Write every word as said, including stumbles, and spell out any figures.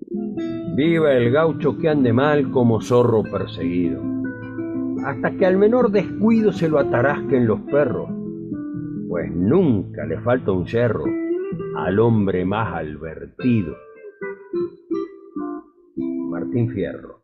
Viva el gaucho que ande mal como zorro perseguido, hasta que al menor descuido se lo atarasquen los perros, pues nunca le falta un yerro al hombre más alvertido. Martín Fierro.